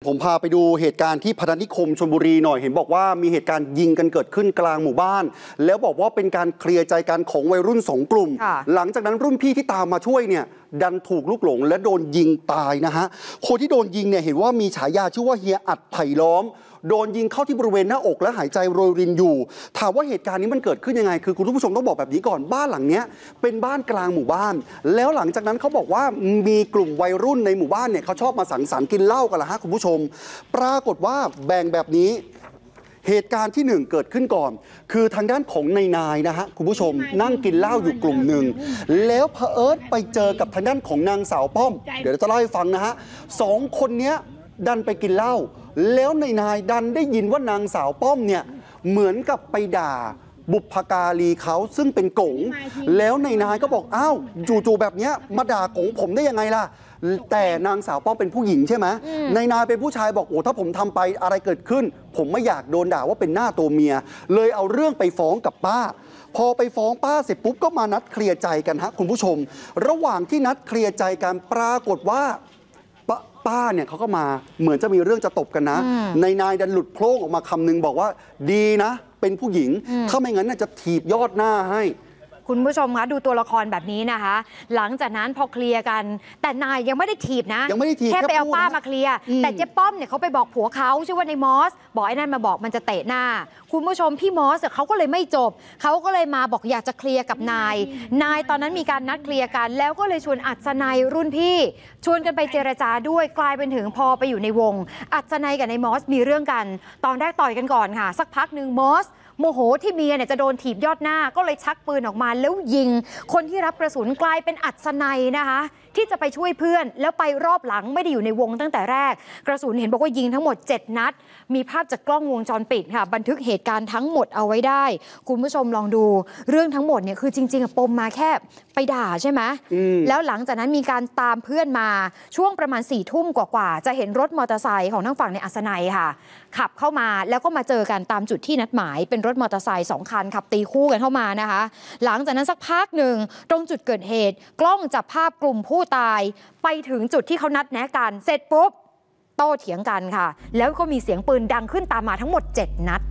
ผมพาไปดูเหตุการณ์ที่พนัสนิคมชลบุรีหน่อยเห็นบอกว่ามีเหตุการณ์ยิงกันเกิดขึ้นกลางหมู่บ้านแล้วบอกว่าเป็นการเคลียร์ใจกันของวัยรุ่น2 กลุ่มหลังจากนั้นรุ่นพี่ที่ตามมาช่วยเนี่ยดันถูกลูกหลงและโดนยิงตายนะฮะคนที่โดนยิงเนี่ยเห็นว่ามีฉายาชื่อว่าเฮียอัดไผ่ล้อมโดนยิงเข้าที่บริเวณหน้าอกและหายใจโรยรินอยู่ถามว่าเหตุการณ์นี้มันเกิดขึ้นยังไงคือคุณผู้ชมต้องบอกแบบนี้ก่อนบ้านหลังนี้เป็นบ้านกลางหมู่บ้านแล้วหลังจากนั้นเขาบอกว่ามีกลุ่มวัยรุ่นในหมู่บ้านเนี่ยเขาชอบมาสังสรรค์กินเหล้ากันละฮะคุณผู้ชมปรากฏว่าแบ่งแบบนี้เหตุการณ์ที่1เกิดขึ้นก่อนคือทางด้านของนายนะฮะคุณผู้ชมนั่งกินเหล้าอยู่กลุ่มหนึ่งแล้วเผอิญไปเจอกับทางด้านของนางสาวป้อมเดี๋ยวจะเล่าให้ฟังนะฮะ2 คนนี้ดันไปกินเหล้าแล้วนายดันได้ยินว่านางสาวป้อมเนี่ยเหมือนกับไปด่าบุพการีเขาซึ่งเป็นกงแล้วนายก็บอกอ้าวจู่ๆแบบนี้มาด่ากงผมได้ยังไงล่ะแต่นางสาวป้อมเป็นผู้หญิงใช่ไหมนายเป็นผู้ชายบอกโอ้ถ้าผมทำไปอะไรเกิดขึ้นผมไม่อยากโดนด่าว่าเป็นหน้าตัวเมียเลยเอาเรื่องไปฟ้องกับป้าพอไปฟ้องป้าเสร็จปุ๊บก็มานัดเคลียร์ใจกันฮะคุณผู้ชมระหว่างที่นัดเคลียร์ใจกันปรากฏว่าป้าเนี่ยเขาก็มาเหมือนจะมีเรื่องจะตบกันนะนายดันหลุดโพล่งออกมาคำนึงบอกว่าดีนะเป็นผู้หญิงถ้าไม่งั้นน่าจะถีบยอดหน้าให้คุณผู้ชมคะดูตัวละครแบบนี้นะคะหลังจากนั้นพอเคลียร์กันแต่นายยังไม่ได้ถีบนะยังไม่ได้ถีบแค่ไปเอาป้ามาเคลียร์แต่เจ๊ป้อมเนี่ยเขาไปบอกผัวเขาชื่อว่าในมอสบอกไอ้นั่นมาบอกมันจะเตะหน้าคุณผู้ชมพี่มอสเขาก็เลยไม่จบเขาก็เลยมาบอกอยากจะเคลียร์กับนายตอนนั้นมีการนัดเคลียร์กันแล้วก็เลยชวนอัศนัยรุ่นพี่ชวนกันไปเจรจาด้วยกลายเป็นถึงพอไปอยู่ในวงอัศนัยกับในมอสมีเรื่องกันตอนแรกต่อยกันก่อนค่ะสักพักหนึ่งมอสโมโหที่เมียเนี่ยจะโดนถีบยอดหน้าก็เลยชักปืนออกมาแล้วยิงคนที่รับกระสุนกลายเป็นอัศนัยนะคะที่จะไปช่วยเพื่อนแล้วไปรอบหลังไม่ได้อยู่ในวงตั้งแต่แรกกระสุนเห็นบอกว่ายิงทั้งหมด7 นัดมีภาพจากกล้องวงจรปิดค่ะบันทึกเหตุการณ์ทั้งหมดเอาไว้ได้คุณผู้ชมลองดูเรื่องทั้งหมดเนี่ยคือจริงๆปมมาแค่ไปด่าใช่ไหมแล้วหลังจากนั้นมีการตามเพื่อนมาช่วงประมาณ4 ทุ่มกว่าจะเห็นรถมอเตอร์ไซค์ของทางฝั่งในอัศนัยค่ะขับเข้ามาแล้วก็มาเจอกันตามจุดที่นัดหมายเป็นรถมอเตอร์ไซค์2 คันขับตีคู่กันเข้ามานะคะหลังจากนั้นสักพักหนึ่งตรงจุดเกิดเหตุกล้องจับภาพกลุ่มผู้ตายไปถึงจุดที่เขานัดแนะกันเสร็จปุ๊บโต้เถียงกันค่ะแล้วก็มีเสียงปืนดังขึ้นตามมาทั้งหมด7 นัด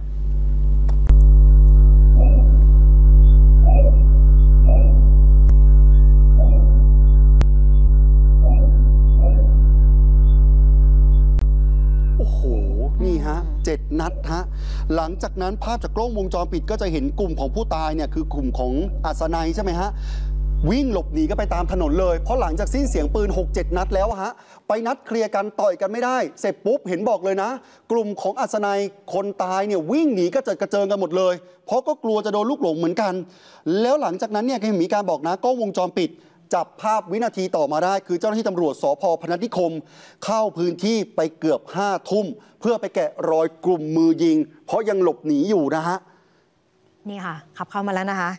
นี่ฮะ7 นัดฮะหลังจากนั้นภาพจากกล้องวงจรปิดก็จะเห็นกลุ่มของผู้ตายเนี่ยคือกลุ่มของอัศนัยใช่ไหมฮะวิ่งหลบหนีก็ไปตามถนนเลยเพราะหลังจากสิ้นเสียงปืน 6-7 นัดแล้วฮะไปนัดเคลียร์กันต่อยกันไม่ได้เสร็จปุ๊บเห็นบอกเลยนะกลุ่มของอัศนัยคนตายเนี่ยวิ่งหนีกระเจิดกระเจิงกันหมดเลยเพราะก็กลัวจะโดนลูกหลงเหมือนกันแล้วหลังจากนั้นเนี่ยมีการบอกนะกล้องวงจรปิดจับภาพวินาทีต่อมาได้คือเจ้าหน้าที่ตำรวจสภ.พนัสนิคมเข้าพื้นที่ไปเกือบ5 ทุ่มเพื่อไปแกะรอยกลุ่มมือยิงเพราะยังหลบหนีอยู่นะฮะนี่ค่ะขับเข้ามาแล้วนะคะ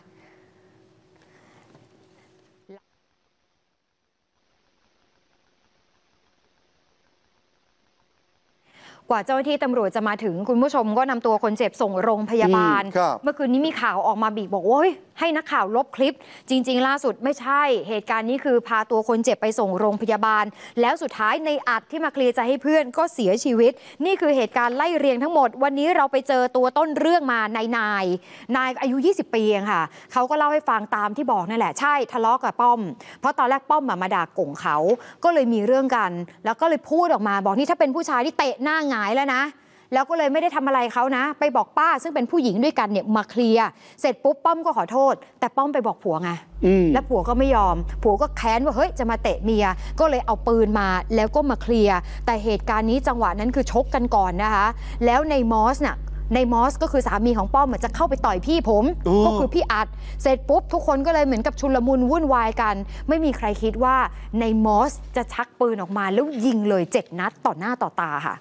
กว่าเจ้าหน้าที่ตำรวจจะมาถึงคุณผู้ชมก็นำตัวคนเจ็บส่งโรงพยาบาลเมื่อคืนนี้มีข่าวออกมาบอกว่าให้นักข่าวลบคลิปจริงๆล่าสุดไม่ใช่เหตุการณ์นี้คือพาตัวคนเจ็บไปส่งโรงพยาบาลแล้วสุดท้ายในอัดที่มาเคลียร์ใจให้เพื่อนก็เสียชีวิตนี่คือเหตุการณ์ไล่เรียงทั้งหมดวันนี้เราไปเจอตัวต้นเรื่องมานายอายุ20 ปีเองค่ะเขาก็เล่าให้ฟังตามที่บอกนั่นแหละใช่ทะเลาะกับป้อมเพราะตอนแรกป้อมมาด่ากงเขาก็เลยมีเรื่องกันแล้วก็เลยพูดออกมาบอกนี่ถ้าเป็นผู้ชายที่เตะหน้าหงายแล้วนะแล้วก็เลยไม่ได้ทำอะไรเขานะไปบอกป้าซึ่งเป็นผู้หญิงด้วยกันเนี่ยมาเคลียร์เสร็จปุ๊บป้อมก็ขอโทษแต่ป้อมไปบอกผัวไงแล้วผัวก็ไม่ยอมผัวก็แค้นว่าเฮ้ยจะมาเตะเมียก็เลยเอาปืนมาแล้วก็มาเคลียร์แต่เหตุการณ์นี้จังหวะนั้นคือชกกันก่อนนะคะแล้วในมอสก็คือสามีของป้อมจะเข้าไปต่อยพี่ผมก็คือพี่อัดเสร็จปุ๊บทุกคนก็เลยเหมือนกับชุลมุนวุ่นวายกันไม่มีใครคิดว่าในมอสจะชักปืนออกมาแล้วยิงเลย7 นัดต่อหน้าต่อตาค่ะ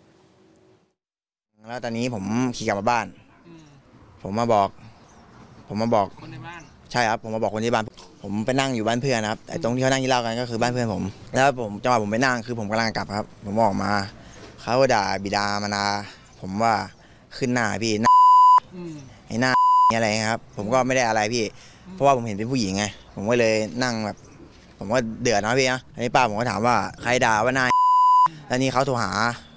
แล้วตอนนี้ผมขี่กลับมาบ้านผมมาบอกคนในบ้านใช่ครับผมมาบอกคนที่บ้านผมไปนั่งอยู่บ้านเพื่อนครับแต่ตรงที่เขานั่งกินเหล้ากันก็คือบ้านเพื่อนผมแล้วจังหวะผมไปนั่งคือผมกำลังกลับครับผมออกมาเขาด่าบิดามารดาผมว่าขึ้นหน้าพี่หน้าไอ้หน้าอะไรครับผมก็ไม่ได้อะไรพี่เพราะว่าผมเห็นเป็นผู้หญิงไงผมก็เลยนั่งแบบผมก็เดือดนะพี่นะอันนี้ป้าผมก็ถามว่าใครด่าว่าหน้าแล้วนี่เขาโทรหา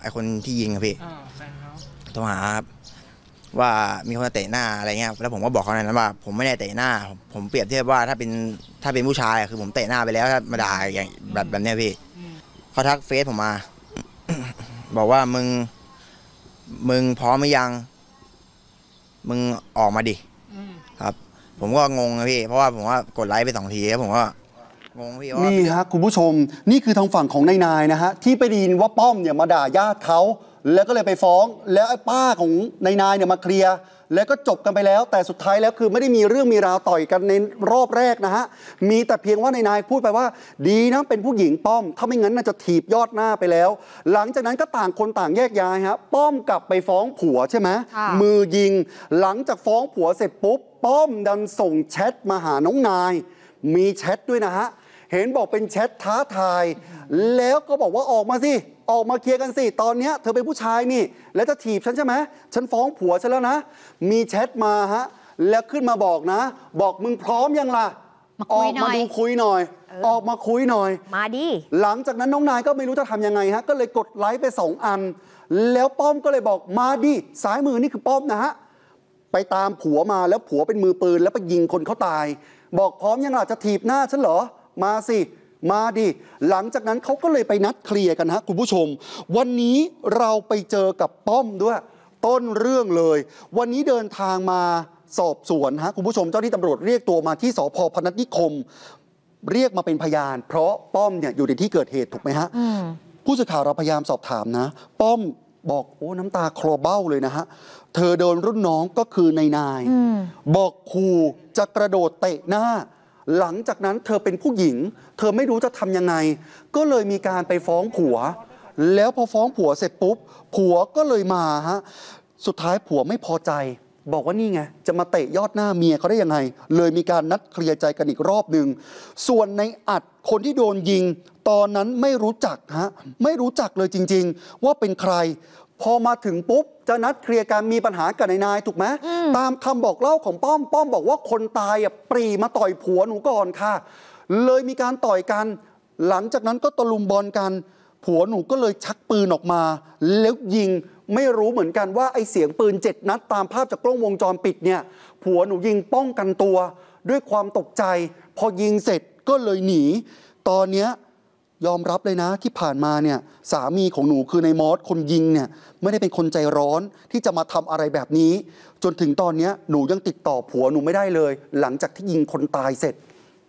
ไอ้คนที่ยิงอะพี่แฟนเขาโทรหาครับว่ามีคนเตะหน้าอะไรเงี้ยแล้วผมก็บอกเขาในนั้นว่าผมไม่ได้เตะหน้าผมเปรียบเทียบว่าถ้าเป็นผู้ชายคือผมเตะหน้าไปแล้วถ้ามาด่าอย่างแบบเนี้ยพี่เขาทักเฟซผมมา บอกว่ามึงพร้อมหรือยังมึงออกมาดิครับผมก็งงนะพี่เพราะว่าผมว่ากดไลค์ไป2 ทีแล้วผมก็งงพี่ว่านี่ฮะคุณผู้ชมนี่คือทางฝั่งของนายนะฮะที่ไปได้ยินว่าป้อมเนี่ยมาด่าญาติเขาแล้วก็เลยไปฟ้องแล้วไอ้ป้าของนายเนี่ยมาเคลียร์แล้วก็จบกันไปแล้วแต่สุดท้ายแล้วคือไม่ได้มีเรื่องมีราวต่อยกันในรอบแรกนะฮะมีแต่เพียงว่านายพูดไปว่าดีนะเป็นผู้หญิงป้อมถ้าไม่งั้นน่าจะถีบยอดหน้าไปแล้วหลังจากนั้นก็ต่างคนต่างแยกย้ายฮะป้อมกลับไปฟ้องผัวใช่ไหมมือยิงหลังจากฟ้องผัวเสร็จปุ๊บป้อมดันส่งแชทมาหาน้องนายมีแชทด้วยนะฮะเห็นบอกเป็นแชทท้าทายแล้วก็บอกว่าออกมาสิออกมาเคลียร์กันสิตอนนี้เธอเป็นผู้ชายนี่แล้วจะถีบฉันใช่ไหมฉันฟ้องผัวฉันแล้วนะมีแชทมาฮะแล้วขึ้นมาบอกนะบอกมึงพร้อมยังล่ะออกมาดูคุยหน่อยออกมาคุยหน่อยมาดิหลังจากนั้นน้องนายก็ไม่รู้จะทำยังไงฮะก็เลยกดไลค์ไป2 อันแล้วป้อมก็เลยบอกมาดิซ้ายมือนี่คือป้อมนะฮะไปตามผัวมาแล้วผัวเป็นมือปืนแล้วไปยิงคนเขาตายบอกพร้อมยังล่ะจะถีบหน้าฉันเหรอมาสิมาดิหลังจากนั้นเขาก็เลยไปนัดเคลียร์กันฮะคุณผู้ชมวันนี้เราไปเจอกับป้อมด้วยต้นเรื่องเลยวันนี้เดินทางมาสอบสวนฮะคุณผู้ชมเจ้าที่ตำรวจเรียกตัวมาที่สภ.พนัสนิคมเรียกมาเป็นพยานเพราะป้อมเนี่ยอยู่ในที่เกิดเหตุถูกไหมฮะผู้สื่อข่าวเราพยายามสอบถามนะป้อมบอกโอ้น้ำตาคลอเบ้าเลยนะฮะเธอโดนรุ่นน้องก็คือนายบอกขู่จะกระโดดเตะหน้าหลังจากนั้นเธอเป็นผู้หญิงเธอไม่รู้จะทำยังไงก็เลยมีการไปฟ้องผัวแล้วพอฟ้องผัวเสร็จปุ๊บผัวก็เลยมาฮะสุดท้ายผัวไม่พอใจบอกว่านี่ไงจะมาเตะยอดหน้าเมียเขาได้ยังไงเลยมีการนัดเคลียร์ใจกันอีกรอบหนึ่งส่วนในอัดคนที่โดนยิงตอนนั้นไม่รู้จักฮะไม่รู้จักเลยจริงๆว่าเป็นใครพอมาถึงปุ๊บจะนัดเคลียร์การมีปัญหากับนายถูกไหมตามคำบอกเล่าของป้อมบอกว่าคนตายปรีมาต่อยผัวหนูก่อนค่ะเลยมีการต่อยกันหลังจากนั้นก็ตะลุมบอลกันผัวหนูก็เลยชักปืนออกมาแล้วยิงไม่รู้เหมือนกันว่าไอ้เสียงปืน7 นัดตามภาพจากกล้องวงจรปิดเนี่ยผัวหนูยิงป้องกันตัวด้วยความตกใจพอยิงเสร็จก็เลยหนีตอนเนี้ยยอมรับเลยนะที่ผ่านมาเนี่ยสามีของหนูคือในมอสคนยิงเนี่ยไม่ได้เป็นคนใจร้อนที่จะมาทำอะไรแบบนี้จนถึงตอนนี้หนูยังติดต่อผัวหนูไม่ได้เลยหลังจากที่ยิงคนตายเสร็จ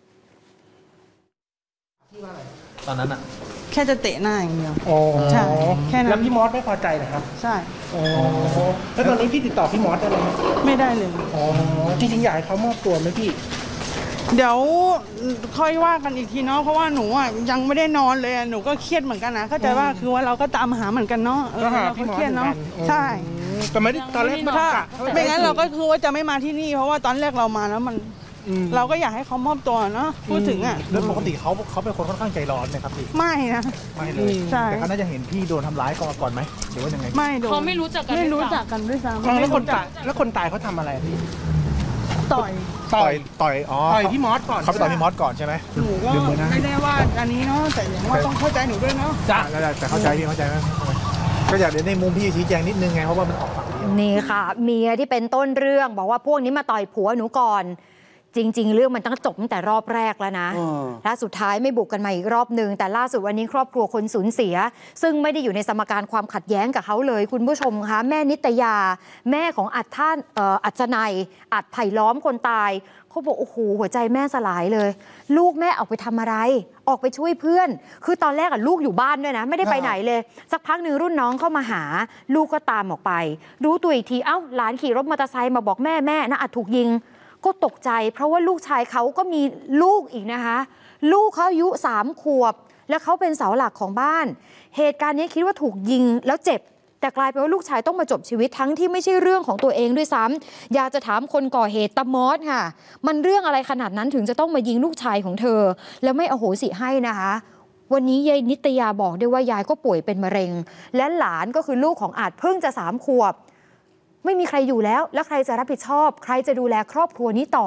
ตอนนั้นอะแค่จะเตะหน้าอย่างเดียวใช่แค่นั้นแล้วพี่มอสไม่พอใจเหรอครับใช่แล้วตอนนี้พี่ติดต่อพี่มอสได้ไหมไม่ได้เลยจริงๆอยากให้เขามอบตัวไหมพี่เดี๋ยวค่อยว่ากันอีกทีเนาะเพราะว่าหนูอ่ะยังไม่ได้นอนเลยหนูก็เครียดเหมือนกันนะเข้าใจว่าคือว่าเราก็ตามหาเหมือนกันเนาะก็หาพี่มอสเครียดเนาะใช่แต่ไม่ได้ตอนแรกไม่งั้นเราก็คือว่าจะไม่มาที่นี่เพราะว่าตอนแรกเรามาแล้วมันเราก็อยากให้เขามอบตัวเนาะพูดถึงอ่ะแล้วปกติเขาเป็นคนค่อนข้างใจร้อนไหมครับพี่ไม่นะไม่เลยแต่เขาน่าจะเห็นพี่โดนทำร้ายก่อนไหมหรือว่ายังไงไม่โดนเขาไม่รู้จักกันด้วยซ้ำแล้วคนตายเขาทำอะไรพี่ต่อยพี่มอสก่อนเขาต่อยพี่มอสก่อนใช่ไหมหนูก็ไม่ได้ว่าอันนี้เนาะแต่อย่างว่าต้องเข้าใจหนูด้วยเนาะจ้ะแต่เข้าใจพี่เข้าใจไหมก็อยากเดี๋ยวในมุมพี่ชี้แจงนิดนึงไงเพราะว่ามันออกฝั่งนี่ค่ะเมียที่เป็นต้นเรื่องบอกว่าพวกนี้มาต่อยผัวหนูก่อนจริงๆเรื่องมันต้องจบตั้งแต่รอบแรกแล้วนะและสุดท้ายไม่บุกกันมาอีกรอบนึงแต่ล่าสุดวันนี้ครอบครัวคนสูญเสียซึ่งไม่ได้อยู่ในสมการความขัดแย้งกับเขาเลยคุณผู้ชมคะแม่นิตยาแม่ของอัศนัยอัดไผ่ล้อมคนตายเขาบอกโอ้โหหัวใจแม่สลายเลยลูกแม่ออกไปทำอะไรออกไปช่วยเพื่อนคือตอนแรกลูกอยู่บ้านด้วยนะไม่ได้ไปไหนเลยสักพักหนึ่งรุ่นน้องเข้ามาหาลูกก็ตามออกไปรู้ตัวอีกทีเอ้าหลานขี่รถมอเตอร์ไซค์มาบอกแม่นะอัดถูกยิงก็ตกใจเพราะว่าลูกชายเขาก็มีลูกอีกนะคะลูกเขาอายุ3 ขวบแล้วเขาเป็นเสาหลักของบ้านเหตุการณ์นี้คิดว่าถูกยิงแล้วเจ็บแต่กลายเป็นว่าลูกชายต้องมาจบชีวิตทั้งที่ไม่ใช่เรื่องของตัวเองด้วยซ้ำอยากจะถามคนก่อเหตุตามอสค่ะมันเรื่องอะไรขนาดนั้นถึงจะต้องมายิงลูกชายของเธอแล้วไม่อโหสิให้นะคะวันนี้ยายนิตยาบอกด้วยว่ายายก็ป่วยเป็นมะเร็งและหลานก็คือลูกของอาจเพิ่งจะ3 ขวบไม่มีใครอยู่แล้วใครจะรับผิดชอบใครจะดูแลครอบครัวนี้ต่อ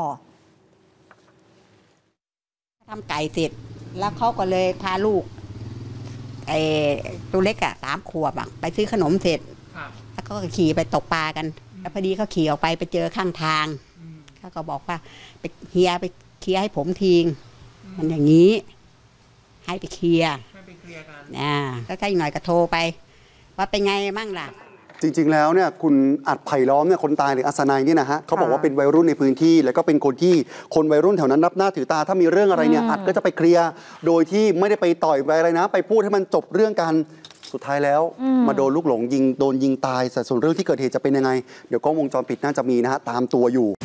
ทำไก่เสร็จแล้วเขาก็เลยพาลูกตัวเล็กอ่ะ3 ขวบอ่ะไปซื้อขนมเสร็จแล้วก็ขี่ไปตกปลากันแล้วพอดีเขาขี่ออกไปเจอข้างทางเขาก็บอกว่าไปเฮียไปเคลียร์ให้ผมทิ้งมันอย่างนี้ให้ไปเคลียร์กันแล้วถ้าอีกหน่อยก็โทรไปว่าเป็นไงมั่งล่ะจริงๆแล้วเนี่ยคุณอัดไผ่ล้อมเนี่ยคนตายหรืออัศนัยเนี่ยนะฮะเขาบอกว่าเป็นวัยรุ่นในพื้นที่แล้วก็เป็นคนที่คนวัยรุ่นแถวนั้นนับหน้าถือตาถ้ามีเรื่องอะไรเนี่ยอัดก็จะไปเคลียร์โดยที่ไม่ได้ไปต่อยไปอะไรนะไปพูดให้มันจบเรื่องกันสุดท้ายแล้วมาโดนลูกหลงยิงโดนยิงตายแต่ส่วนเรื่องที่เกิดเหตุจะเป็นยังไงเดี๋ยวกล้องวงจรปิดน่าจะมีนะฮะตามตัวอยู่